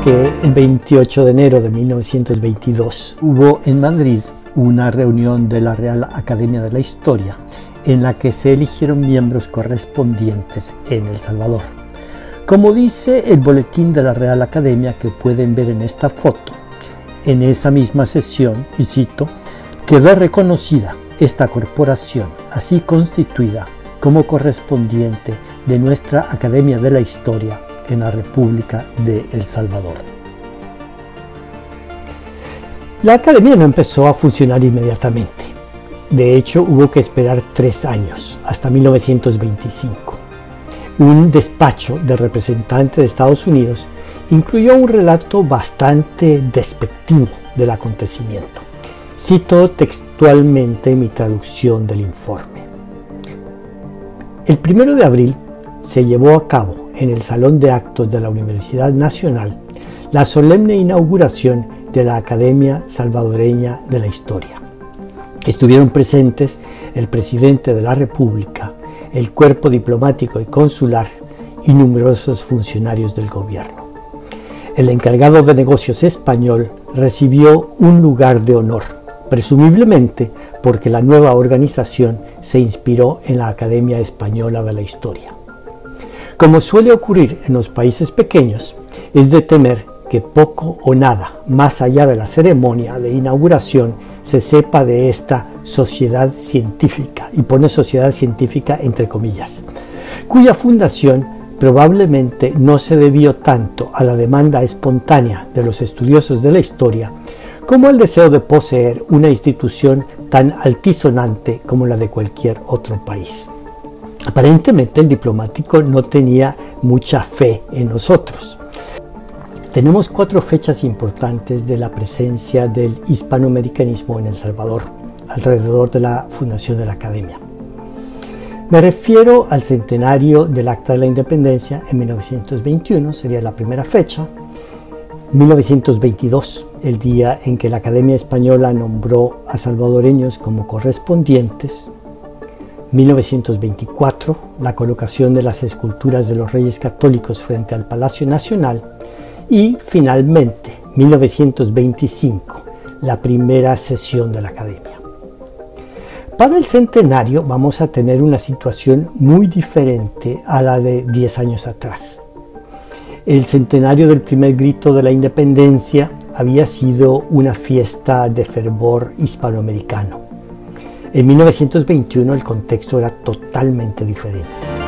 que el 28 de enero de 1922 hubo en Madrid una reunión de la Real Academia de la Historia en la que se eligieron miembros correspondientes en El Salvador. Como dice el boletín de la Real Academia que pueden ver en esta foto, en esa misma sesión, y cito, quedó reconocida esta corporación así constituida como correspondiente de nuestra Academia de la Historia en la República de El Salvador. La Academia no empezó a funcionar inmediatamente. De hecho, hubo que esperar 3 años, hasta 1925. Un despacho del representante de Estados Unidos incluyó un relato bastante despectivo del acontecimiento. Cito textualmente mi traducción del informe. El 1 de abril se llevó a cabo en el Salón de Actos de la Universidad Nacional la solemne inauguración de la Academia Salvadoreña de la Historia. Estuvieron presentes el presidente de la República, el cuerpo diplomático y consular y numerosos funcionarios del gobierno. El encargado de negocios español recibió un lugar de honor, presumiblemente porque la nueva organización se inspiró en la Academia Española de la Historia. Como suele ocurrir en los países pequeños, es de temer que poco o nada más allá de la ceremonia de inauguración se sepa de esta sociedad científica, y pone sociedad científica entre comillas, cuya fundación probablemente no se debió tanto a la demanda espontánea de los estudiosos de la historia como al deseo de poseer una institución tan altisonante como la de cualquier otro país. Aparentemente el diplomático no tenía mucha fe en nosotros. Tenemos 4 fechas importantes de la presencia del hispanoamericanismo en El Salvador, alrededor de la fundación de la Academia. Me refiero al centenario del Acta de la Independencia en 1921, sería la primera fecha. 1922, el día en que la Academia Española nombró a salvadoreños como correspondientes. 1924, la colocación de las esculturas de los Reyes Católicos frente al Palacio Nacional. Y finalmente, 1925, la primera sesión de la Academia. Para el centenario vamos a tener una situación muy diferente a la de 10 años atrás. El centenario del primer grito de la independencia había sido una fiesta de fervor hispanoamericano. En 1921 el contexto era totalmente diferente.